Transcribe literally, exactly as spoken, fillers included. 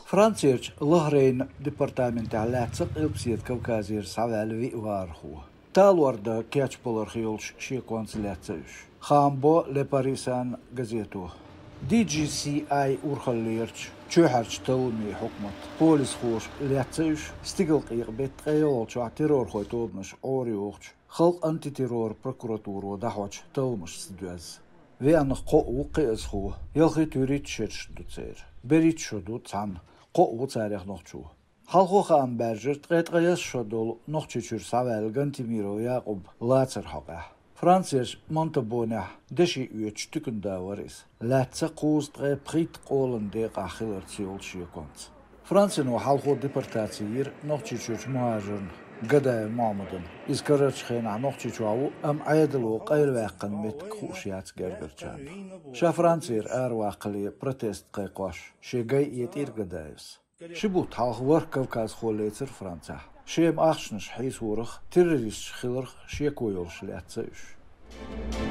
Францияч Лохрейн департаментте ләтсық илпсиет Кавказир савәлви варху. Талуарда кячполархиолш шекуанс ләтсәүш. Хамбо Лепарисан газету. ди джи си ай урхаллирч чөһәрч тылми хукмат. Полис хуш ләтсәүш стигыл қиғбет қайолчу террор хойтобныш ориоқч. Халк антитеррор прокуратуру дахвач тылмыш сдвәз. Веан қоу қиызху. Ялхи түрит шерш дуцер. Берит шоду цан. Қоу царях нохчу. Халқу хан бәржір тғайтқаяс шодол нохчучур савәл гантимиро Яқуб лацер хаға. Францияш Монтабоне деши үйеч түкінда варис. Ләтсі қуыз тғай прит қолын де қақилар циол шиеконц. Францияну халқу депортациир нохчучур муажырн гадай мамадын. Изкарач хена нохчучуау ам айдылу қайл вәқін мет қушияц гергірчан. Ша Францияр әр вақылы протест қайқош. Шегай етір гадайвс. Шибут халхвар Кавказ холлейцер Франция. Шем ахшнш хейсурах террорист хиларх шекойол шлятцаюш.